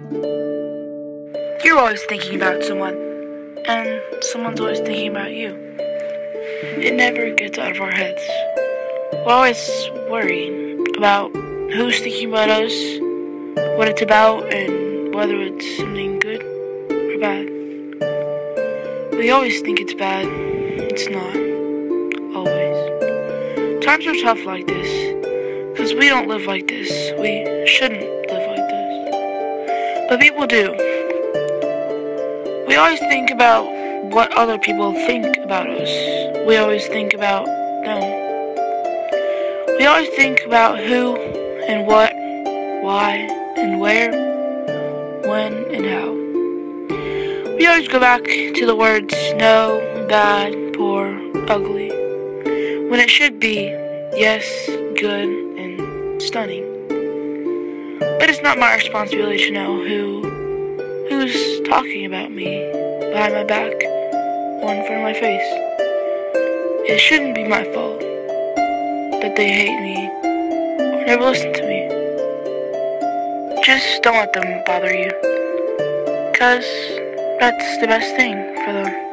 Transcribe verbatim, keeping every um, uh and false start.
You're always thinking about someone, and someone's always thinking about you. It never gets out of our heads. We're always worrying about who's thinking about us, what it's about, and whether it's something good or bad. We always think it's bad. It's not. Always. Times are tough like this, because we don't live like this. We shouldn't live like this. But people do. We always think about what other people think about us. We always think about them. We always think about who and what, why and where, when and how. We always go back to the words no, bad, poor, ugly, when it should be yes, good, and stunning. But it's not my responsibility to know who who's talking about me behind my back or in front of my face. It shouldn't be my fault that they hate me or never listen to me. Just don't let them bother you, 'cause that's the best thing for them.